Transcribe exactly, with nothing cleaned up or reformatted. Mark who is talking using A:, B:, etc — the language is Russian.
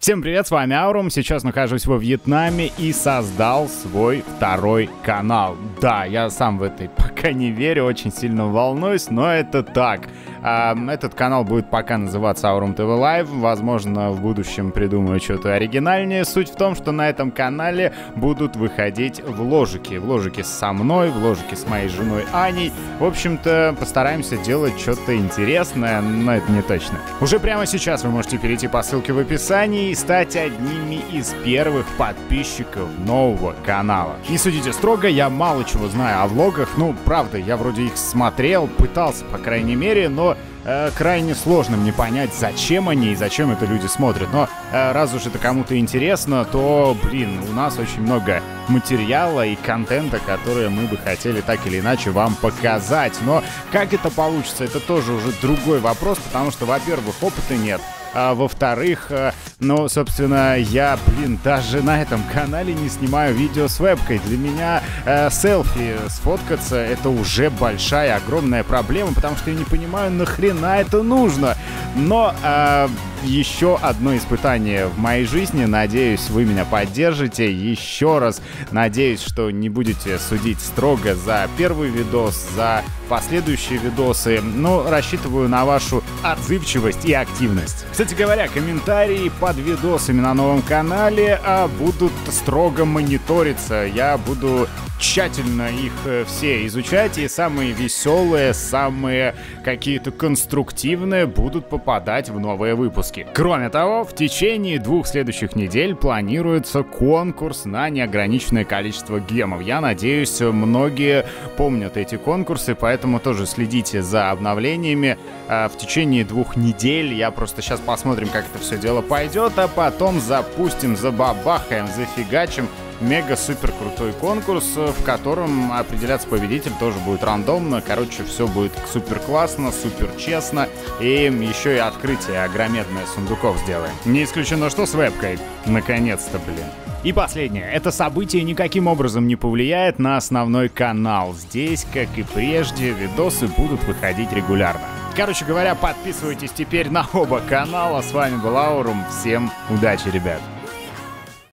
A: Всем привет, с вами Аурум. Сейчас нахожусь во Вьетнаме и создал свой второй канал. Да, я сам в это пока не верю, очень сильно волнуюсь, но это так. А, этот канал будет пока называться Aurum ти ви Live. Возможно, в будущем придумаю что-то оригинальнее. Суть в том, что на этом канале будут выходить вложики. Вложики со мной, вложики с моей женой Аней. В общем-то, постараемся делать что-то интересное, но это не точно. Уже прямо сейчас вы можете перейти по ссылке в описании и стать одними из первых подписчиков нового канала. Не судите строго, я мало чего знаю о влогах. Ну, правда, я вроде их смотрел, пытался, по крайней мере, но э, крайне сложно мне понять, зачем они и зачем это люди смотрят. Но э, раз уж это кому-то интересно, то, блин, у нас очень много материала и контента, которые мы бы хотели так или иначе вам показать. Но как это получится, это тоже уже другой вопрос, потому что, во-первых, опыта нет. А во-вторых, ну, собственно, я, блин, даже на этом канале не снимаю видео с вебкой. Для меня э, селфи сфоткаться — это уже большая, огромная проблема, потому что я не понимаю, нахрена это нужно. Но э, еще одно испытание в моей жизни. Надеюсь, вы меня поддержите. Еще раз надеюсь, что не будете судить строго за первый видос, за последующие видосы. Но рассчитываю на вашу отзывчивость и активность. Кстати говоря, комментарии под видосами на новом канале а, будут строго мониториться. Я буду тщательно их все изучать, и самые веселые, самые какие-то конструктивные будут попадать в новые выпуски. Кроме того, в течение двух следующих недель планируется конкурс на неограниченное количество гемов. Я надеюсь, многие помнят эти конкурсы, поэтому тоже следите за обновлениями. В течение двух недель я просто сейчас посмотрим, как это все дело пойдет, а потом запустим, забабахаем, зафигачим мега-супер крутой конкурс, в котором определяться победитель тоже будет рандомно. Короче, все будет супер классно, супер честно. И еще и открытие огромедное сундуков сделаем. Не исключено, что с вебкой. Наконец-то, блин. И последнее. Это событие никаким образом не повлияет на основной канал. Здесь, как и прежде, видосы будут выходить регулярно. Короче говоря, подписывайтесь теперь на оба канала. С вами был Аурум. Всем удачи, ребят.